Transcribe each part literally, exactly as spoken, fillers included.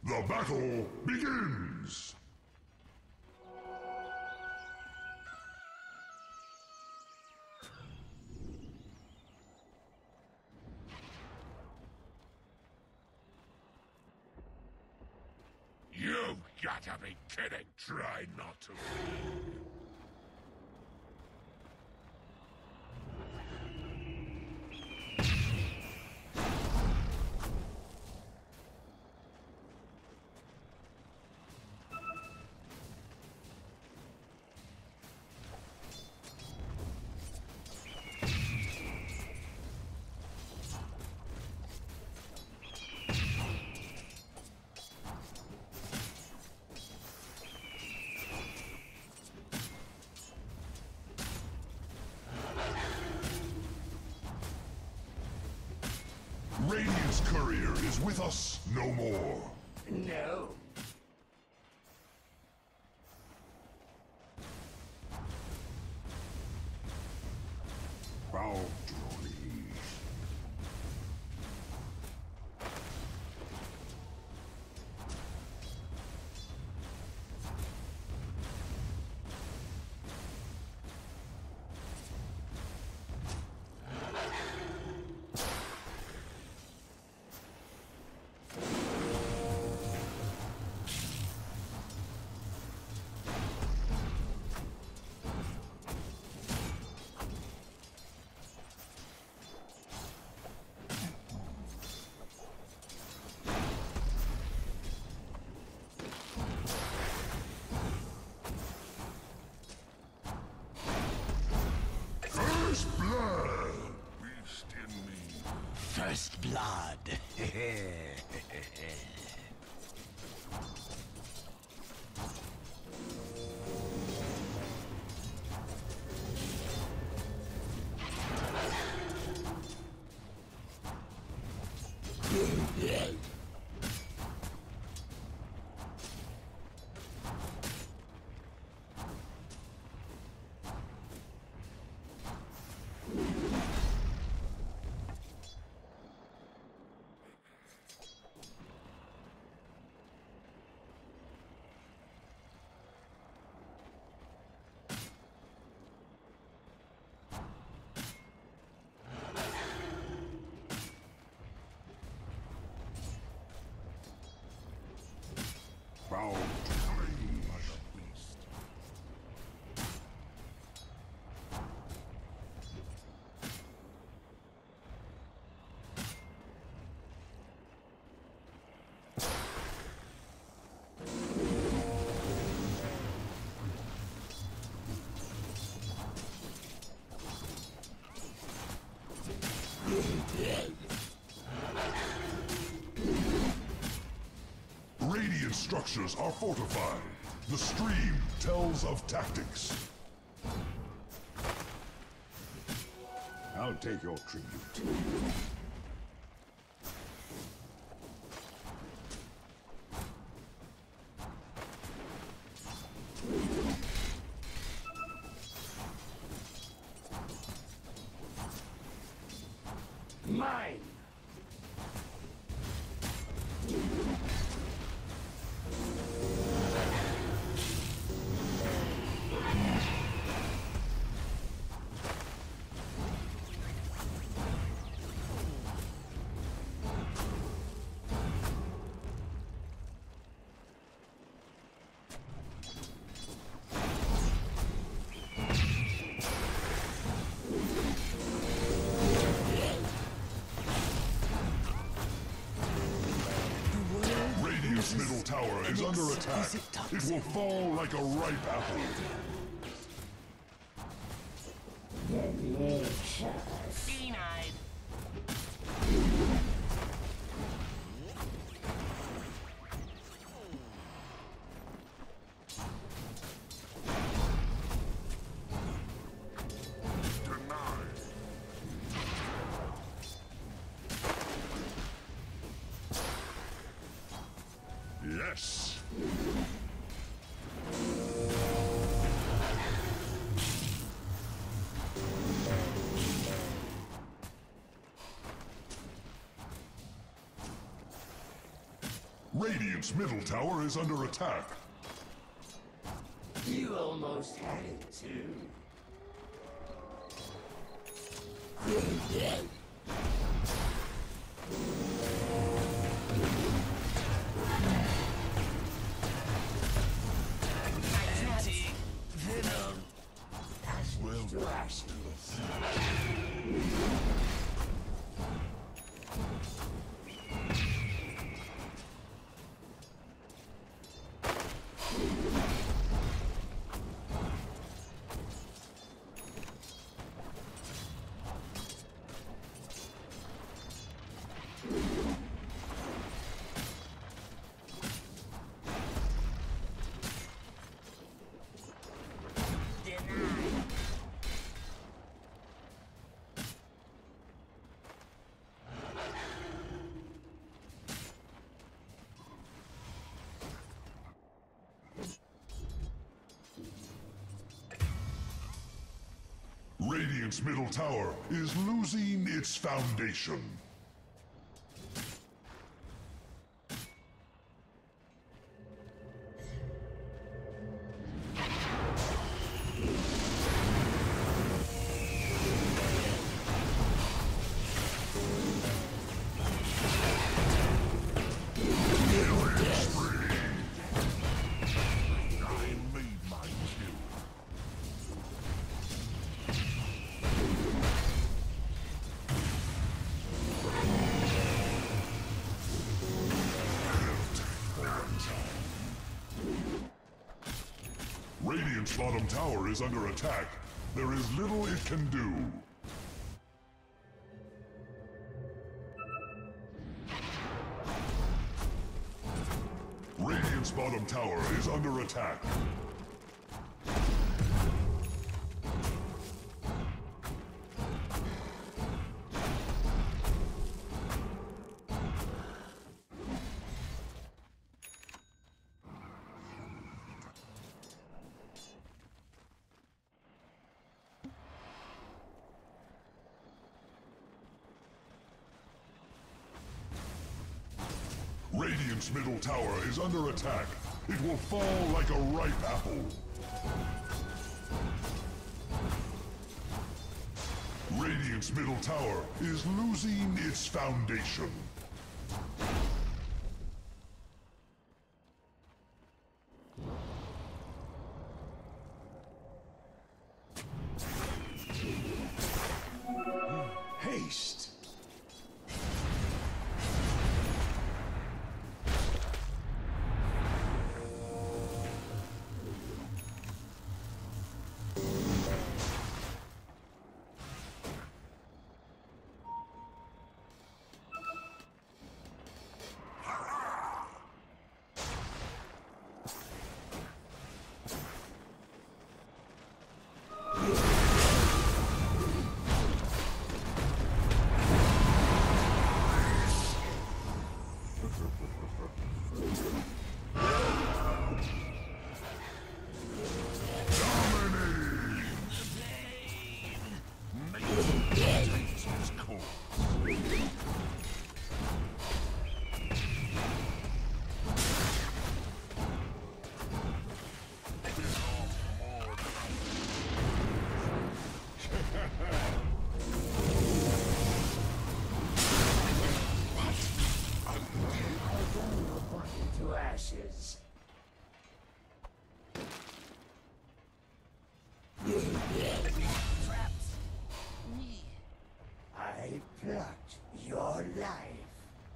The battle begins! You've gotta be kidding! Try not to. Radiant's courier is with us no more. No. Boundary. First blood! Beast in me. First blood. Boundary. Radiant structures are fortified. The stream tells of tactics. I'll take your tribute. Mine. Radiant's middle tower is under attack. It will fall like a ripe apple. Denied. Denied. Yes. Radiant's middle tower is under attack. You almost had it too. Venom. Ashes to ashes. Radiant's middle tower is losing its foundation. Radiant's bottom tower is under attack. There is little it can do. Radiant's bottom tower is under attack. Radiant's middle tower is under attack. It will fall like a ripe apple. Radiant's middle tower is losing its foundation. Haste. To ashes. Traps. I plucked your life.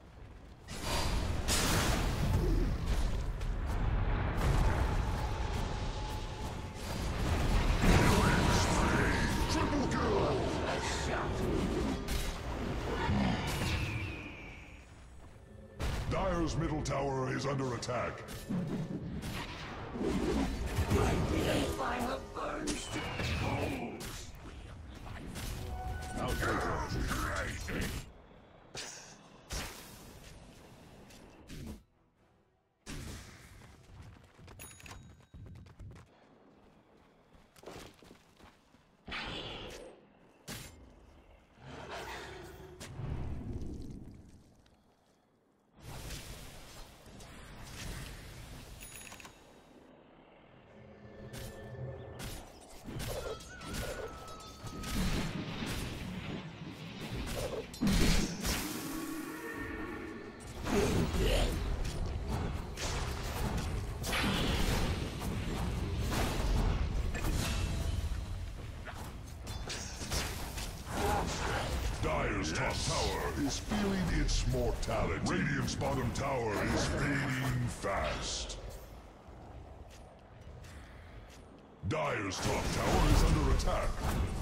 Triple kill! A shot. Dire's middle tower is under attack. My dear fire burns to coals. tower is feeling its mortality. Radiant's bottom tower is fading fast. Dire's top tower is under attack.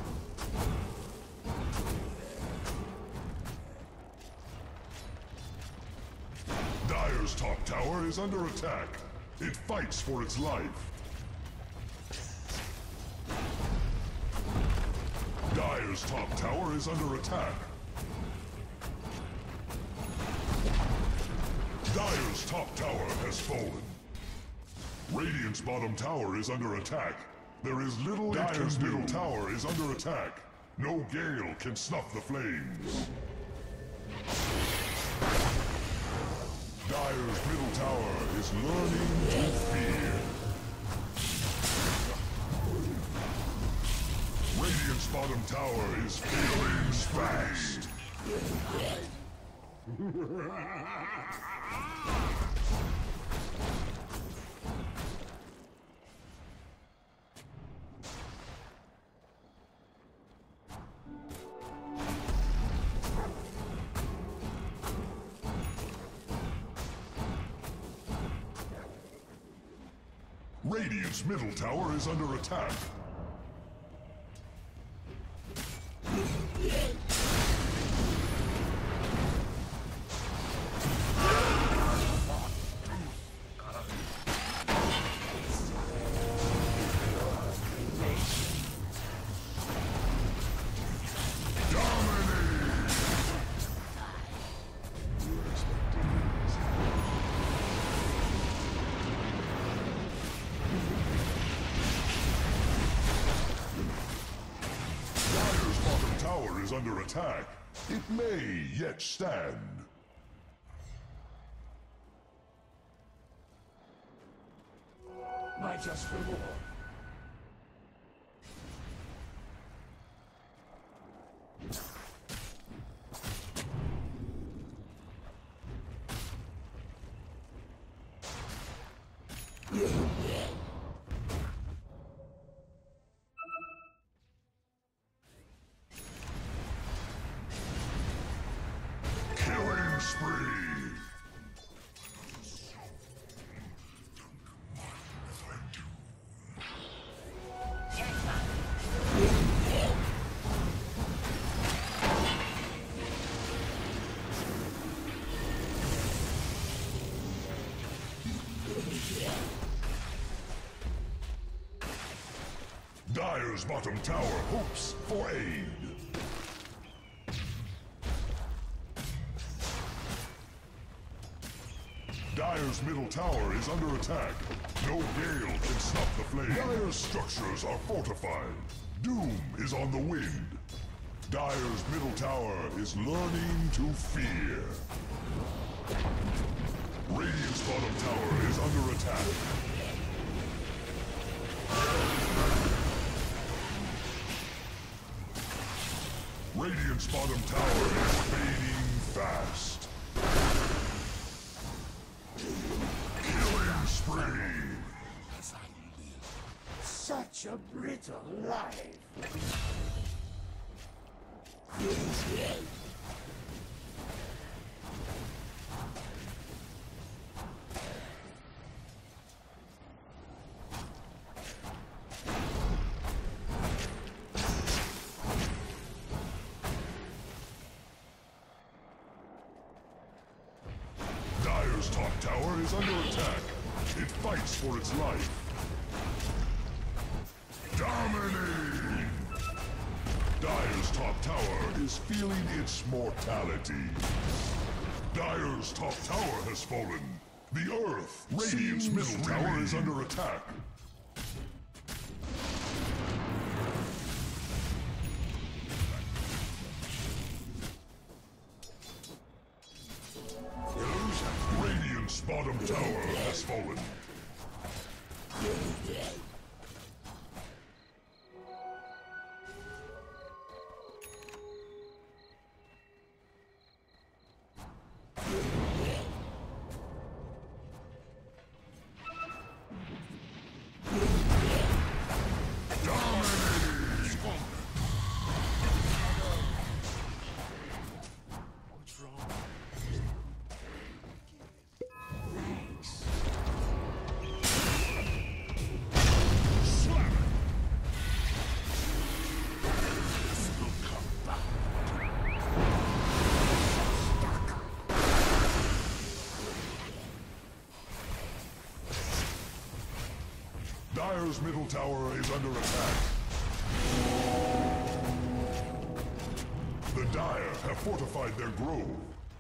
Dire's top tower is under attack. It fights for its life. Dire's top tower is under attack. Dire's top tower has fallen. Radiant's bottom tower is under attack. There is little Dire's middle tower is under attack. No gale can snuff the flames. Dire's middle tower is learning to fear. Radiant's bottom tower is failing fast. Radiant's middle tower is under attack. Is under attack. It may yet stand. My just reward. Dire's bottom tower hopes for aid. Dire's middle tower is under attack. No gale can stop the flame. Dire's structures are fortified. Doom is on the wind. Dire's middle tower is learning to fear. Radiant's bottom tower is under attack. Radiant's bottom tower is fading fast. Killing spree. As I live, such a brittle life. Dire's top tower is under attack. It fights for its life. Dominating! Dire's top tower is feeling its mortality. Dire's top tower has fallen. The Earth, Radiant's middle tower is under attack. Radiant's bottom tower has fallen. Dire's middle tower is under attack. The Dire have fortified their grove.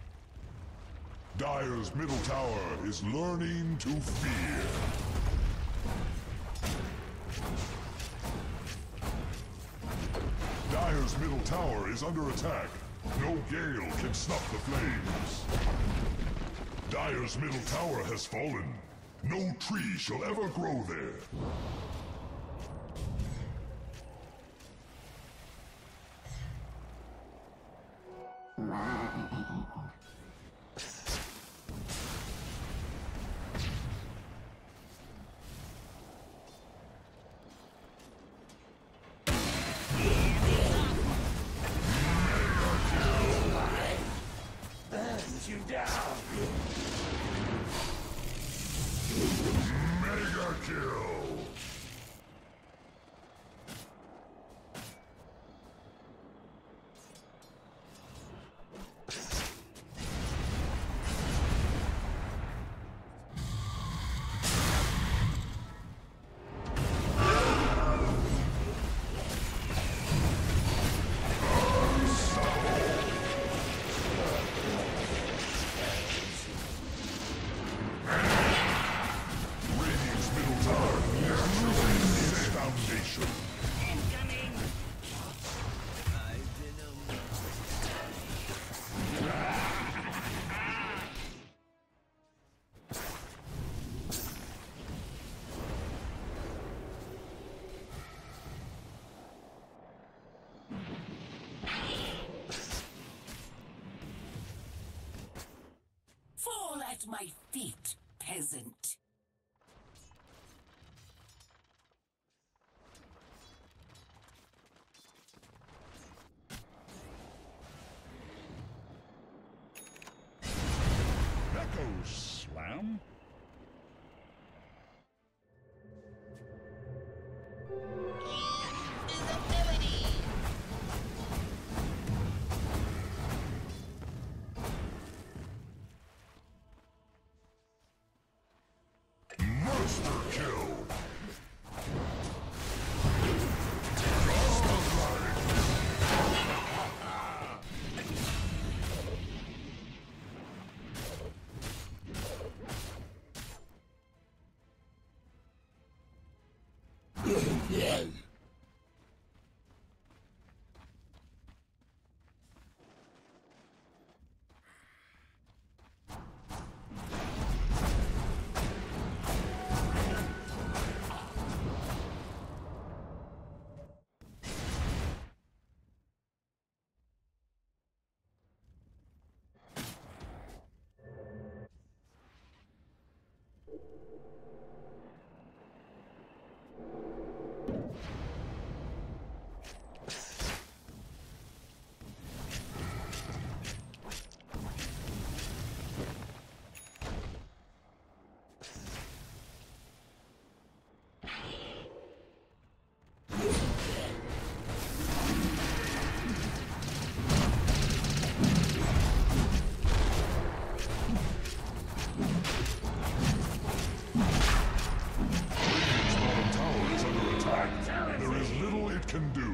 Dire's middle tower is learning to fear. Dire's middle tower is under attack. No gale can snuff the flames. Dire's middle tower has fallen. No tree shall ever grow there. Burns you down. Mega kill! Fall at my feet, peasant. Echo slam? Monster kill! Can do.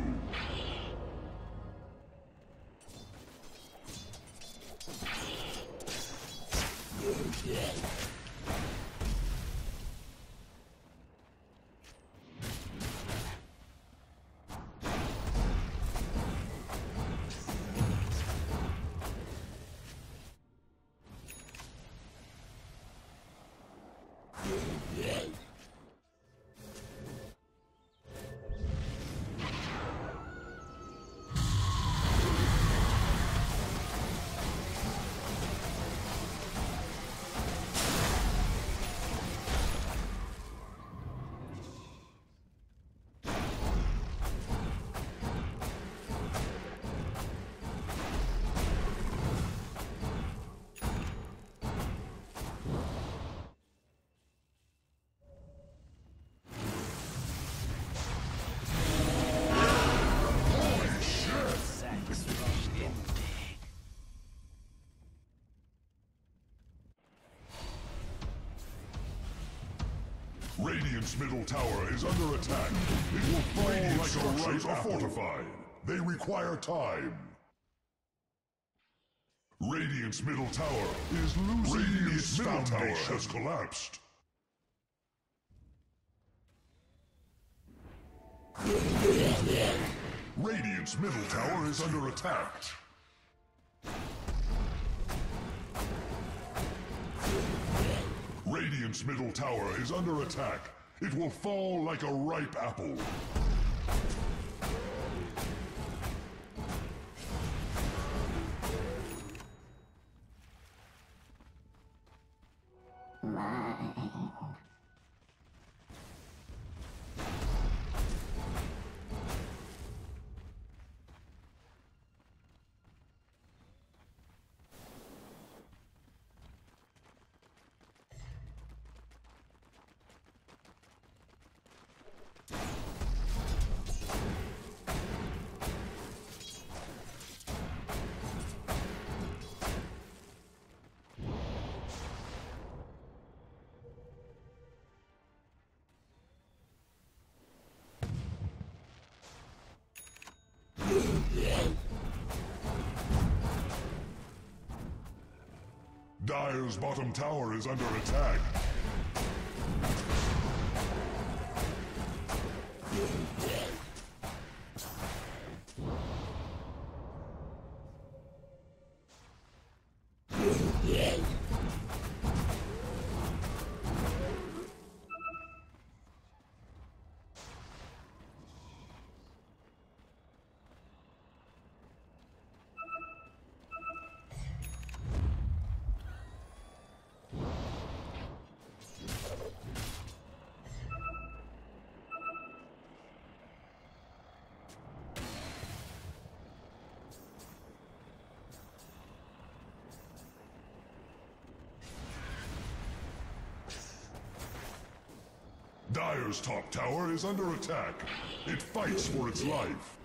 Radiant's middle tower is under attack. It will fall like a ripe apple. Fortified. They require time. Radiant's middle tower is losing Radiant's its middle tower has collapsed. Radiant's middle tower is under attack. Radiant's middle tower is under attack. It will fall like a ripe apple. Dire's bottom tower is under attack. Dire's top tower is under attack. It fights for its life.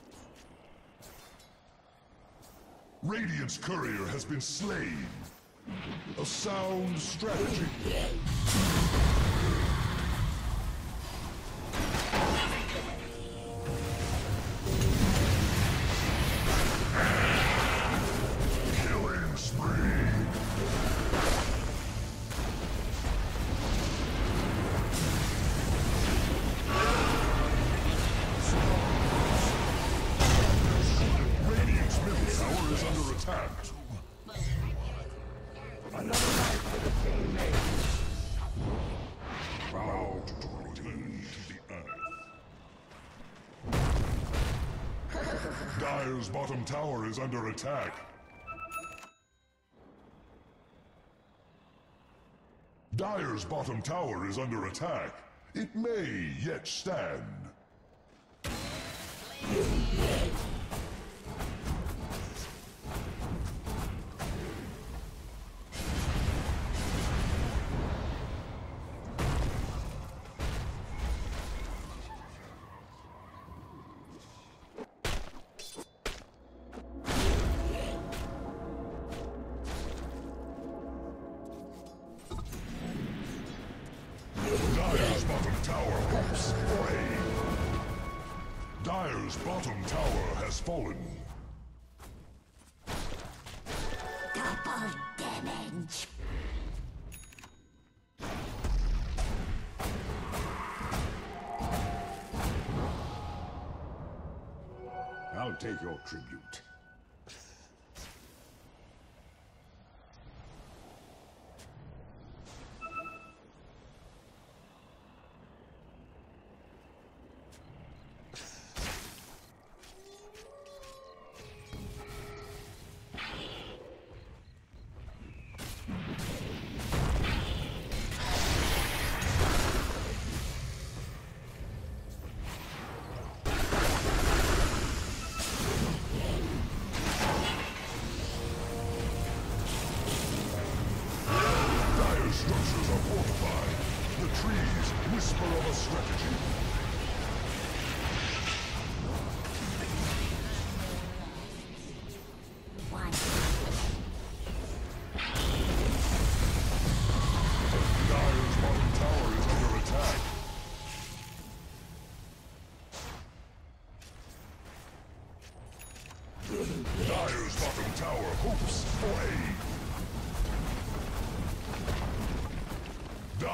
Radiant's courier has been slain. A sound strategy. Killing spree. Dire's bottom tower is under attack. Dire's bottom tower is under attack. It may yet stand. Dire's bottom tower has fallen. Double damage. I'll take your tribute. Whisper of a strategy. One. Dire's bottom tower is under attack.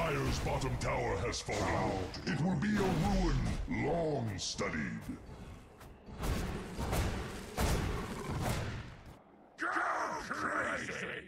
Dire's bottom tower has fallen. It will be a ruin long studied. Go crazy!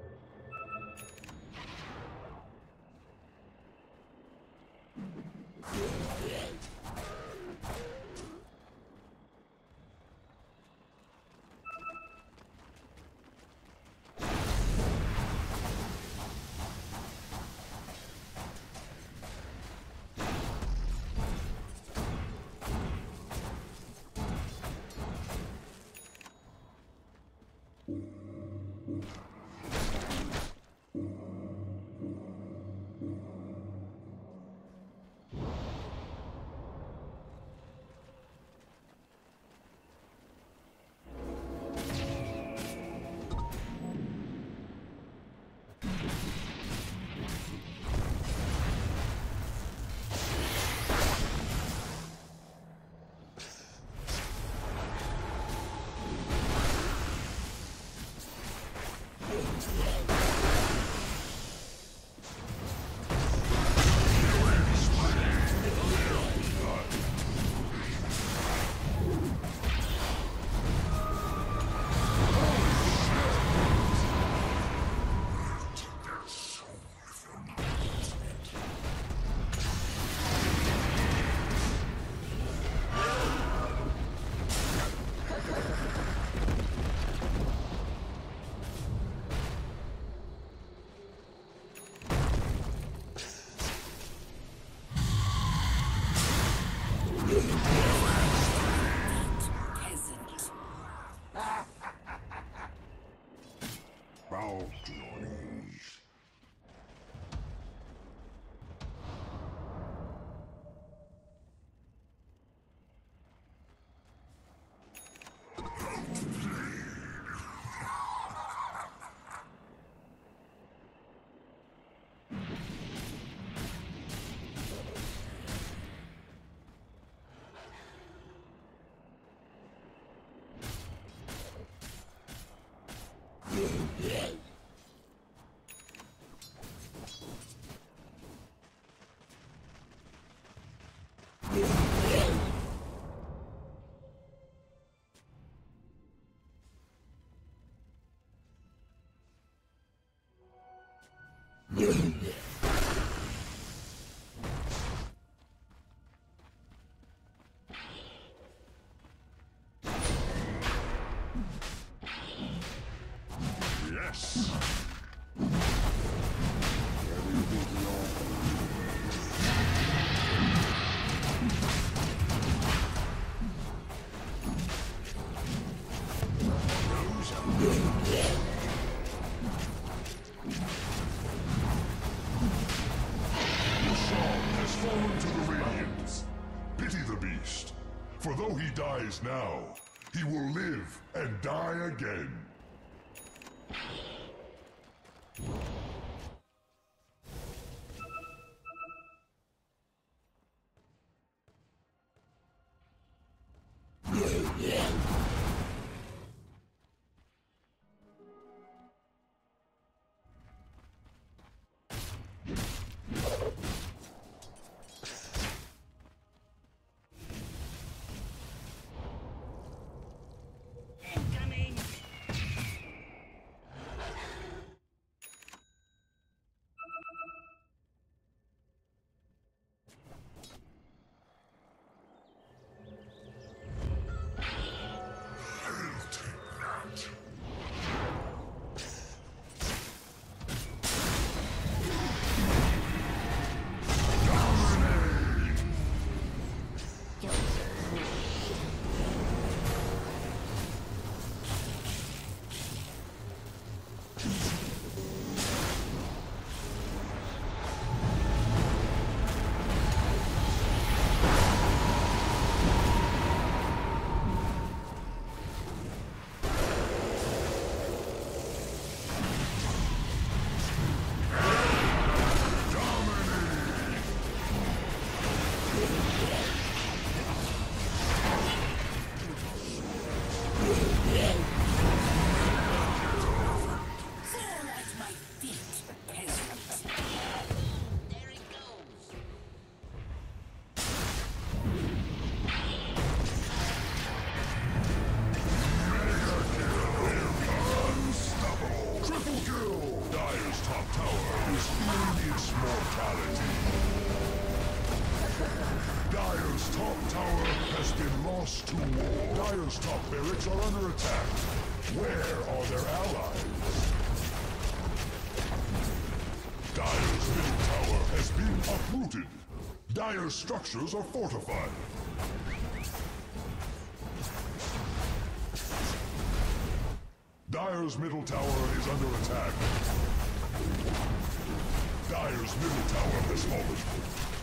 Bow to your knees. Yes! Has fallen to the Radiants. Pity the beast, for though he dies now, he will live and die again. Incoming! top tower is feeling its mortality. Dire's top tower has been lost to war. Dire's top barracks are under attack. Where are their allies? Dire's middle tower has been uprooted. Dire's structures are fortified. Dire's middle tower is under attack. Dire's middle tower has fallen.